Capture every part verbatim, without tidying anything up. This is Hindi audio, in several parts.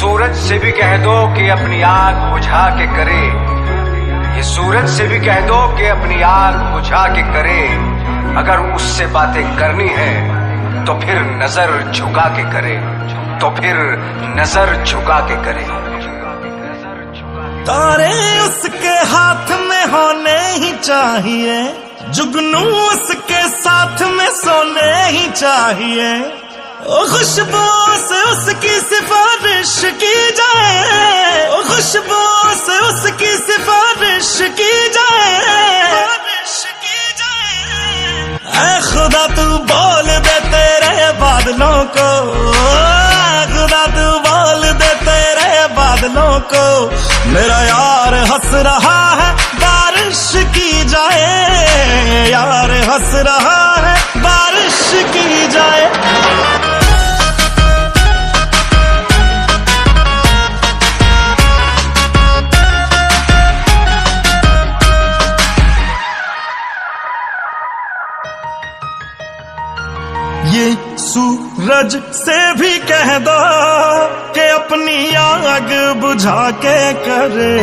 सूरज से भी कह दो कि अपनी आग बुझा के करे, ये सूरज से भी कह दो कि अपनी आग बुझा के करे। अगर उससे बातें करनी है तो फिर नजर झुका के करे, तो फिर नजर झुका के करे। तारे उसके हाथ में होने ही चाहिए, जुगनू उसके साथ में सोने ही चाहिए। ओ खुशबू से उसकी सिफारिश की जाए, ओ खुशबू से उसकी सिफारिश की जाए। ऐ खुदा तू बोल दे तेरे बादलों को, खुदा तू बोल दे तेरे बादलों को, मेरा यार हंस रहा है बारिश की जाए, यार हंस रहा है बारिश की जाए। ये सूरज से भी कह दो कि अपनी आग बुझा के करे,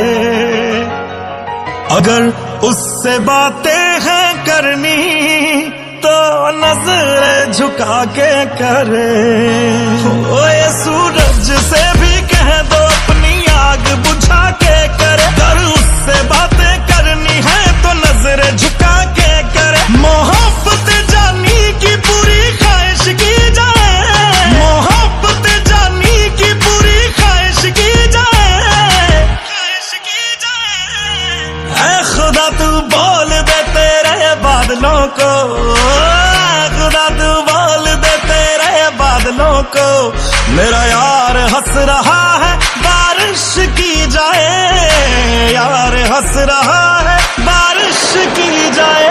अगर उससे बातें हैं करनी तो नजर झुका के करे। ओ ये सूरज से भी कह दो अपनी आग बुझा के करे, अगर उससे बातें करनी है तो नजर झुका के करे। मोहब्बत जानी की पूरी ख्वाहिश की जाए, मोहब्बत जानी की पूरी ख्वाहिश की जाए, ख्वाहिश की जाए। ऐ खुदा तू बोल दे तेरे बादलों को, खुदा तू बोल दे तेरे बादलों को, मेरा यार हंस रहा है बारिश की जाए, यार हंस रहा है बारिश की जाए।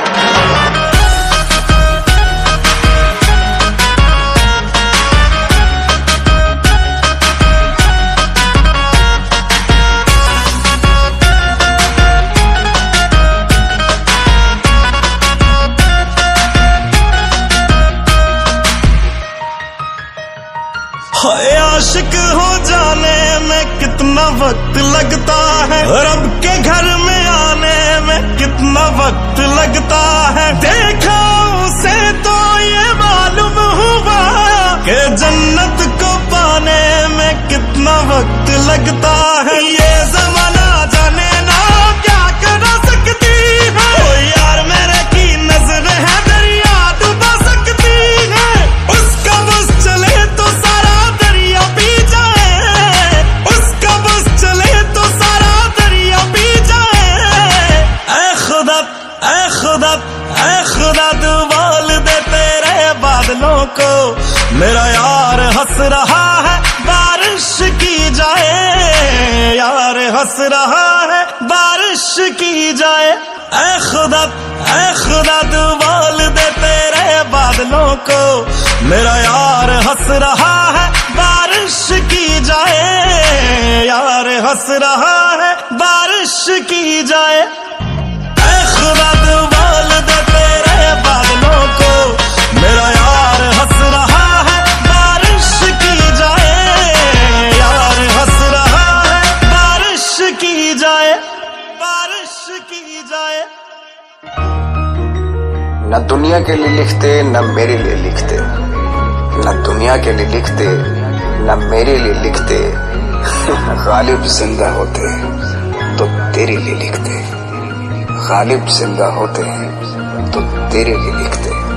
आशिक हो जाने में कितना वक्त लगता है, रब के घर में आने में कितना वक्त लगता है। देखा उसे तो ये मालूम हुआ कि जन्नत को पाने में कितना वक्त लगता है। ये जमाना जाने ना क्या कर सकती है, ओ यार मेरे की नजर है दरिया डुबा सकती है। उसका बस चले तो सारा दरिया पी जाए, उसका बस चले तो सारा दरिया पी जाए। ऐ खुदा ऐ खुदा ऐ खुदा तू बोल दे तेरे बादलों को, मेरा यार हंस रहा है बारिश की जाए, यार हंस रहा है बारिश की जाए। ऐ खुदा ऐ खुदा तू बोल दे तेरे बादलों को, मेरा यार हंस रहा है बारिश की जाए, यार हंस रहा है बारिश की जाए। ऐ खुदा तू बोल दे तेरे बादलों को, मेरा यार हंस रहा है बारिश की जाए, यार हंस रहा है बारिश की जाए, बारिश की जाए। न दुनिया के लिए लिखते न मेरे लिए लिखते, न दुनिया के लिए लिखते न मेरे लिए लिखते, गालिब जिंदा होते तो तेरे लिए लिखते, गालिब जिंदा होते तो तेरे लिए लिखते।